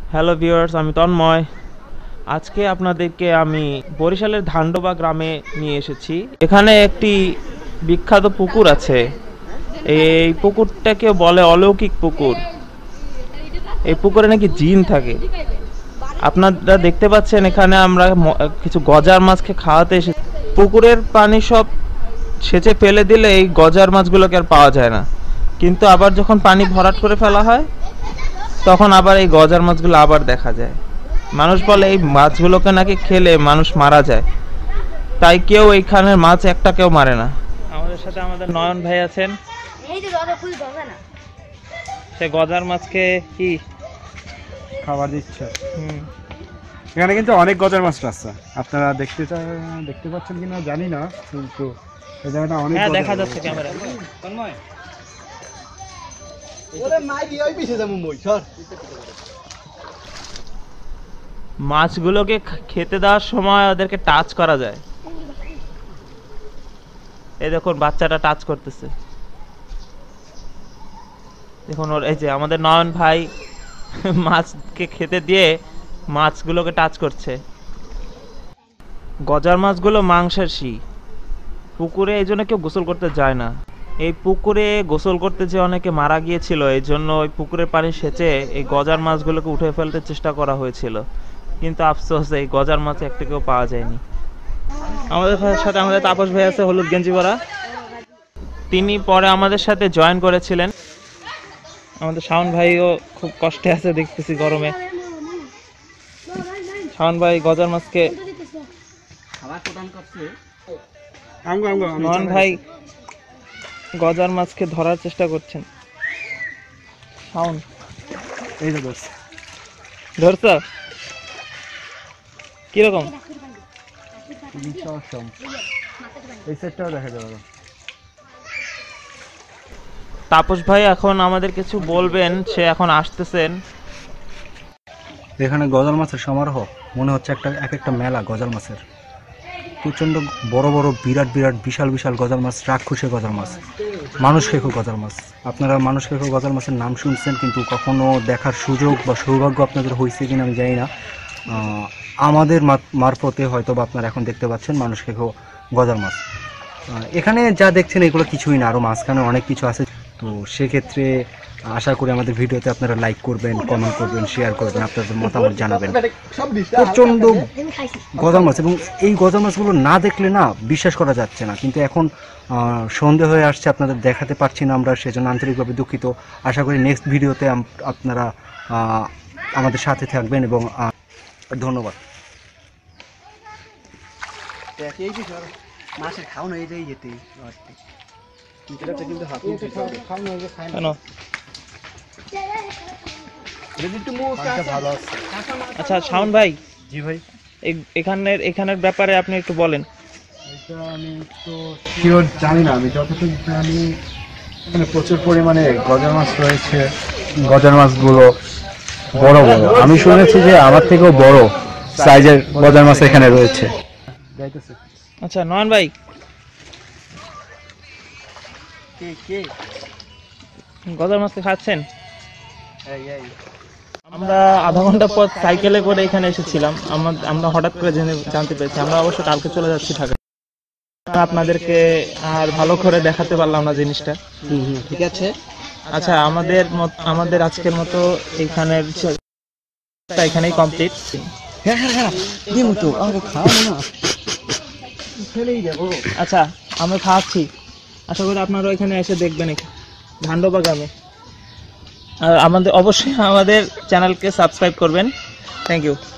Hello viewers, আমি তন্ময়। আজকে আপনাদেরকে আমি বরিশালের ধান্ডোবা গ্রামে নিয়ে এসেছি। এখানে একটি বিখ্যাত পুকুর আছে। এই পুকুরটাকে বলে অলৌকিক পুকুর। এই পুকুরে নাকি জিন থাকে। আপনারা দেখতে পাচ্ছেন এখানে আমরা কিছু গজার মাছকে খাওয়াতে এসেছি। পুকুরের পানি সব সেচে ফেলে দিলে এই গজার মাছগুলোকে আর পাওয়া যায় না, কিন্তু আবার যখন পানি ভরাট করে ফেলা হয় তখন আবার এই গজার মাছগুলো আবার দেখা যায়। মানুষ বলে এই মাছগুলোকে নাকি খেলে মানুষ মারা যায়, তাই কেউ এইখানের মাছ একটা কেউ মারে না। আমাদের সাথে আমাদের নয়ন ভাই আছেন। সে গজার মাছকে কি খাবার দিচ্ছে। এখানে কিন্তু অনেক গজার মাছ আছে, আপনারা দেখতে পাচ্ছেন কিনা জানি না, কিন্তু এই জায়গাটা অনেক দেখা যাচ্ছে ক্যামেরায়। মাছগুলোকে খেতে দেওয়ার সময় ওদেরকে টাচ করা যায়। এই দেখুন বাচ্চাটা টাচ করতেছে, দেখুন ওর। এই যে আমাদের নয়ন ভাই মাছকে খেতে দিয়ে মাছগুলোকে টাচ করছে। গজার মাছগুলো মাংসাশী। পুকুরে এই জন্য কেউ গোসল করতে যায় না। এই পুকুরে গোসল করতে যে অনেকে মারা গিয়েছিল, এই জন্য ওই পুকুরের পানি সেচে এই গজার মাছগুলোকে উঠে ফেলতে চেষ্টা করা হয়েছিল, কিন্তু আফসোস এই গজার মাছ একটাকেও পাওয়া যায়নি। আমাদের সাথে আমাদের তাপস ভাই আছে, হলুদ গেঞ্জি পরা। তিনি পরে আমাদের সাথে জয়েন করেছিলেন। আমাদের শাওন ভাইও খুব কষ্টে আছে দেখতেছি গরমে। শাওন ভাই গজার মাছকে, নয়ন ভাই গজার মাছকে ধরার চেষ্টা করছেন। শাওন এই যে ধরছ কিরকম? এই সেটটাও দেখা যাবে। তাপস ভাই এখন আমাদের কিছু বলবেন, সে এখন আসতেছেন। এখানে গজাল মাছের সমারোহ, মনে হচ্ছে এক একটা মেলা গজাল মাছের। প্রচণ্ড বড় বড় বিরাট বিরাট বিশাল বিশাল গজাল মাছ, রাক্ষসে গজাল মাছ, মানুষ খেকো গজাল মাছ। আপনারা মানুষ খেকো গজাল মাছের নাম শুনছেন, কিন্তু কখনো দেখার সুযোগ বা সৌভাগ্য আপনাদের হয়েছে কিনা আমি জানি না। আমাদের মারফতে হয়তো বা আপনারা এখন দেখতে পাচ্ছেন মানুষ খেকো গজাল মাছ। এখানে যা দেখছেন এগুলো কিছুই না, আরও মাঝখানে অনেক কিছু আছে। তো সেক্ষেত্রে আশা করি আমাদের ভিডিওতে আপনারা লাইক করবেন, কমেন্ট করবেন, শেয়ার করবেন, আপনাদের মতামত জানাবেন। প্রচণ্ড গজাল মাছ, এবং এই গজাল মাছগুলো না দেখলে না বিশ্বাস করা যাচ্ছে না, কিন্তু এখন সন্ধে হয়ে আসছে, আপনাদের দেখাতে পারছি না আমরা, সেজন্য আন্তরিকভাবে দুঃখিত। আশা করি নেক্সট ভিডিওতে আপনারা আমাদের সাথে থাকবেন, এবং ধন্যবাদ। মাছের খাওয়ানো এই যে যেতে আচ্ছা শাওন ভাই। জি ভাই। এখানের ব্যাপারে আপনি একটু বলেন। এটা আমি তো শিওর জানি না, আমি যতটুকু জানি এখানে প্রচুর পরিমাণে গজার মাছ রয়েছে। গজার মাছগুলো বড় বড়, আমি শুনেছি যে আমার থেকেও বড় সাইজের গজার মাছ এখানে রয়েছে। আচ্ছা নয়ন ভাই, গজার মাছ খাচ্ছেন? আমরা আধা ঘন্টা পর সাইকেলে করে এখানে এসেছিলাম। আমরা হঠাৎ করে জানতে পেরেছি। আমরা অবশ্য কালকে চলে যাচ্ছি ঢাকা। আপনাদেরকে আর ভালো করে দেখাতে পারলাম না জিনিসটা। ঠিক আছে। আচ্ছা আমাদের আজকের মতো এখানেই কমপ্লিট। আচ্ছা আমরা খাওয়াচ্ছি, আশা করি আপনারা এখানে এসে দেখবেন ধান্ডোবা গ্রামে। আর অবশ্যই আমাদের চ্যানেলকে সাবস্ক্রাইব করবেন। Thank you.